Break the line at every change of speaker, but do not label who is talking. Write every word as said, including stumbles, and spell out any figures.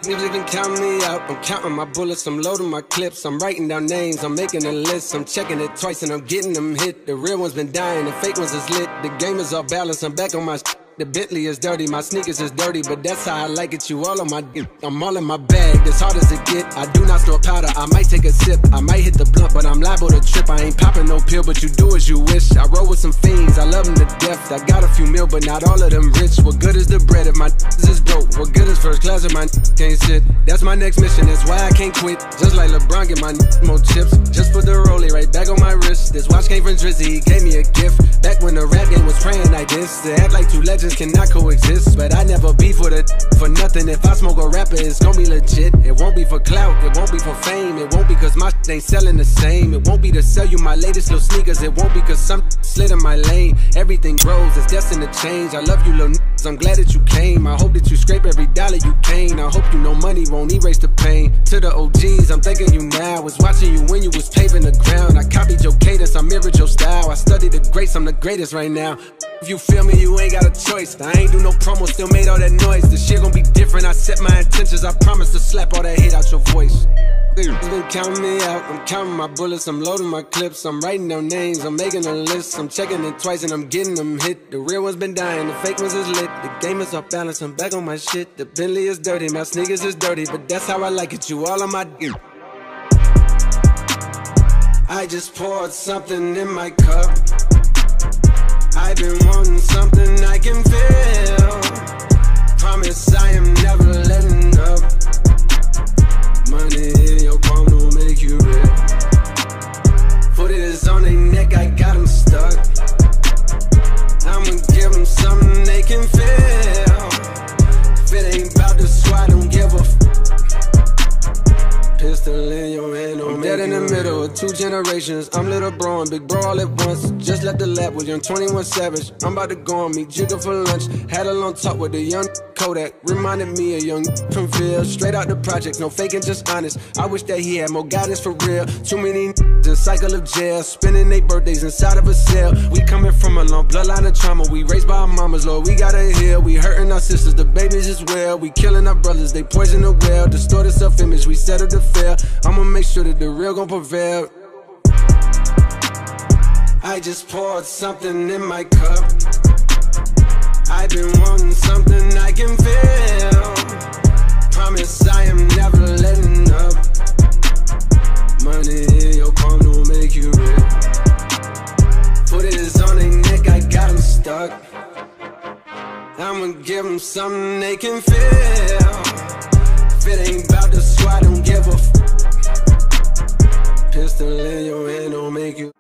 Niggas can count me out. I'm counting my bullets, I'm loading my clips. I'm writing down names, I'm making a list. I'm checking it twice and I'm getting them hit. The real ones been dying, the fake ones is lit. The game is off balance, I'm back on my shit. The Bentley is dirty, my sneakers is dirty, but that's how I like it, you all on my dick. I'm all in my bag, as hard as it get. I do not snort powder, I might take a sip. I might hit the blunt, but I'm liable to trip. I ain't popping no pill, but you do as you wish. I roll with some fiends, I love them to death. I got a few mil, but not all of them rich. What good is the bread if my is broke? What good is first class if my can't sit? That's my next mission, that's why I can't quit. Just like LeBron, get my more chips. Just put the rollie right back on my wrist. This watch came from Drizzy, he gave me a gift. Back when the rap game was praying like this. To act like two legends cannot coexist, but I never beef with it for nothing. If I smoke a rapper, it's gonna be legit. It won't be for clout, it won't be for fame. It won't be cause my shit ain't selling the same. It won't be to sell you my latest little sneakers. It won't be cause some slid in my lane. Everything grows, it's destined to change. I love you little niggas, I'm glad that you came. I hope that you scrape every dollar you came. I hope you know money won't erase the pain. To the O Gs, I'm thanking you now. Was watching you when you was paving the ground. I copied your cadence, I mirrored your style. I studied the greats, I'm the greatest right now. If you feel me, you ain't got a choice. I ain't do no promo, still made all that noise. The shit gon' be different, I set my intentions. I promise to slap all that hate out your voice. Niggas been counting me out, I'm counting my bullets, I'm loading my clips. I'm writing down names, I'm making a list. I'm checking it twice and I'm getting them hit. The real ones been dying, the fake ones is lit. The game is off balance, I'm back on my shit. The Bentley is dirty, my sneakers is dirty, but that's how I like it, you all on my dick. I just poured something in my cup. I've been wanting something I can feel. Promise I am never letting up. Money in your palm will make you real. Foot is on their neck, I got them stuck. I'ma give them something they can feel. If it ain't about the squad, don't give a f. Pistol in your hand, I'm dead in the middle of two generations. I'm little bro and big bro all at once. Just left the lab with young twenty-one Savage. I'm about to go on meet Jigga for lunch. Had a long talk with the young Kodak. Reminded me of young from Phil. Straight out the project, no faking, just honest. I wish that he had more guidance for real. Too many the cycle of jail, spending their birthdays inside of a cell. We coming from a long bloodline of trauma. We raised by our mamas, Lord, we gotta heal. We hurting our sisters, the babies as well. We killing our brothers, they poison the well. Distorted self-image, we settle to fail. I'ma make sure that the real gon' prevail. I just poured something in my cup. I've been wanting something I can feel. Promise I am never letting up. Money in your palm will make you real. Foot is on their neck, I got them stuck. I'ma give them something they can feel. If it ain't about the squad, don't give a f. Pistol in your hand don't make you